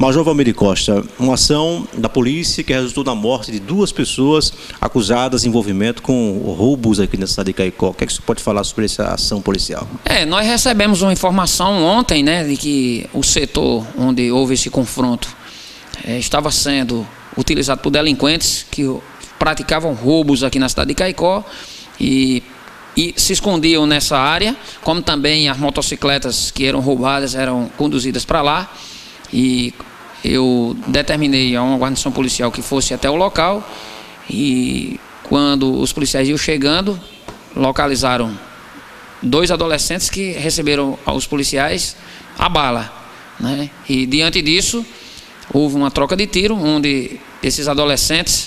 Major Valmir Costa, uma ação da polícia que resultou na morte de 2 pessoas acusadas de envolvimento com roubos aqui na cidade de Caicó. O que é que você pode falar sobre essa ação policial? Nós recebemos uma informação ontem, de que o setor onde houve esse confronto estava sendo utilizado por delinquentes que praticavam roubos aqui na cidade de Caicó e se escondiam nessa área, como também as motocicletas que eram roubadas eram conduzidas para lá. E eu determinei a uma guarnição policial que fosse até o local, e quando os policiais iam chegando, localizaram 2 adolescentes que receberam aos policiais a bala, E diante disso houve uma troca de tiro, onde esses adolescentes,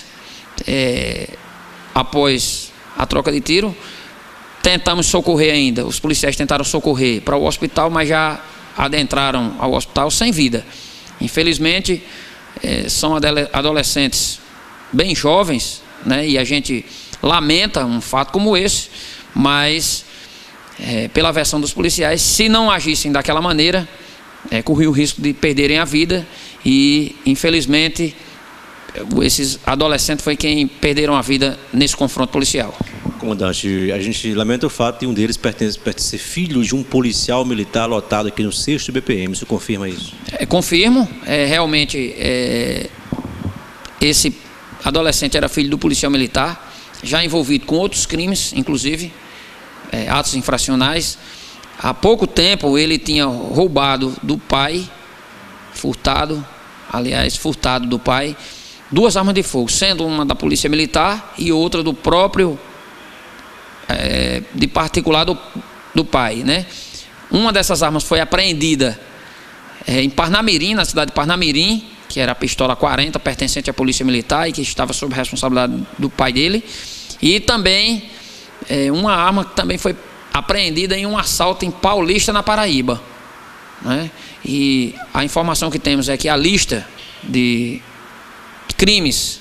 após a troca de tiro, tentamos socorrer ainda. Os policiais tentaram socorrer para o hospital, mas já adentraram ao hospital sem vida. Infelizmente, são adolescentes bem jovens, e a gente lamenta um fato como esse, mas pela versão dos policiais, se não agissem daquela maneira, corriam o risco de perderem a vida, e infelizmente esses adolescentes foi quem perderam a vida nesse confronto policial. Comandante, a gente lamenta o fato de um deles pertencer filho de um policial militar lotado aqui no 6º BPM. Você confirma isso? Confirmo. Realmente, esse adolescente era filho do policial militar, já envolvido com outros crimes, inclusive atos infracionais. Há pouco tempo ele tinha roubado do pai, furtado do pai, 2 armas de fogo, sendo uma da polícia militar e outra do próprio de particular do pai, Uma dessas armas foi apreendida em Parnamirim, na cidade de Parnamirim, que era a pistola 40, pertencente à polícia militar e que estava sob responsabilidade do pai dele, e também uma arma que também foi apreendida em um assalto em Paulista, na Paraíba, E a informação que temos é que a lista de crimes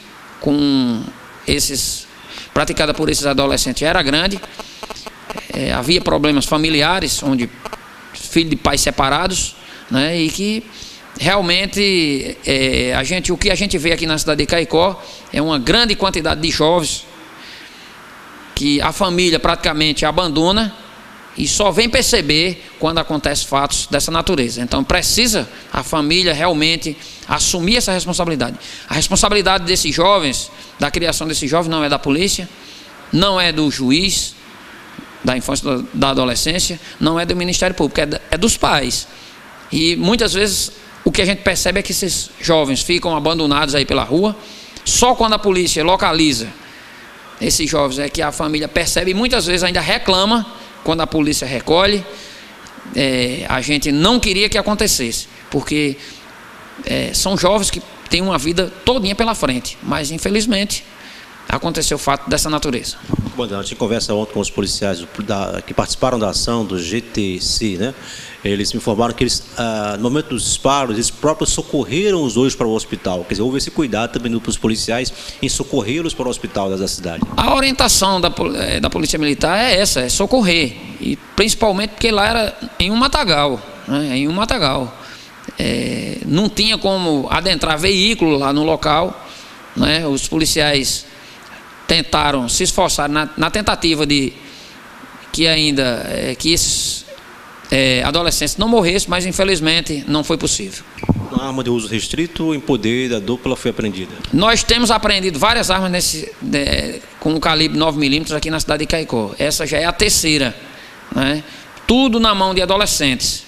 praticada por esses adolescentes era grande. Havia problemas familiares, onde filhos de pais separados, e que realmente o que a gente vê aqui na cidade de Caicó é uma grande quantidade de jovens que a família praticamente abandona e só vem perceber quando acontecem fatos dessa natureza. Então precisa a família realmente assumir essa responsabilidade. A responsabilidade desses jovens, da criação desses jovens, não é da polícia, não é do juiz da infância, da adolescência, não é do Ministério Público, é dos pais. E muitas vezes o que a gente percebe é que esses jovens ficam abandonados aí pela rua. Só quando a polícia localiza esses jovens é que a família percebe, e muitas vezes ainda reclama quando a polícia recolhe. A gente não queria que acontecesse, porque são jovens que têm uma vida todinha pela frente, mas infelizmente aconteceu o fato dessa natureza. Comandante, em conversa ontem com os policiais que participaram da ação do GTC, eles me informaram que eles, no momento dos disparos, eles próprios socorreram os 2 para o hospital. Quer dizer, houve esse cuidado também dos policiais em socorrê-los para o hospital da cidade. A orientação da Polícia Militar é essa, é socorrer. E principalmente porque lá era em um matagal, em um matagal. Não tinha como adentrar veículo lá no local, Os policiais tentaram, se esforçar na tentativa de que esses adolescentes não morressem, mas infelizmente não foi possível. Uma arma de uso restrito em poder da dupla foi apreendida? Nós temos apreendido várias armas com calibre 9mm aqui na cidade de Caicó. Essa já é a 3ª, Tudo na mão de adolescentes,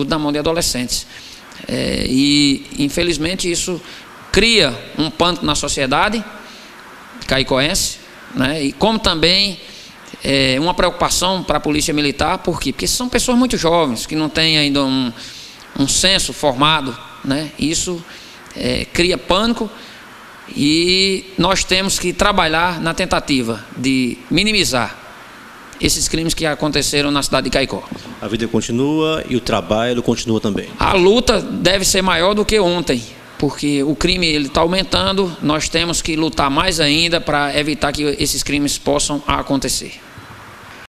e infelizmente isso cria um pânico na sociedade caicoense, E como também uma preocupação para a polícia militar. Por quê? Porque são pessoas muito jovens, que não têm ainda um senso formado, Isso cria pânico, e nós temos que trabalhar na tentativa de minimizar esses crimes que aconteceram na cidade de Caicó. A vida continua e o trabalho continua também. A luta deve ser maior do que ontem, porque o crime está aumentando. Nós temos que lutar mais ainda para evitar que esses crimes possam acontecer.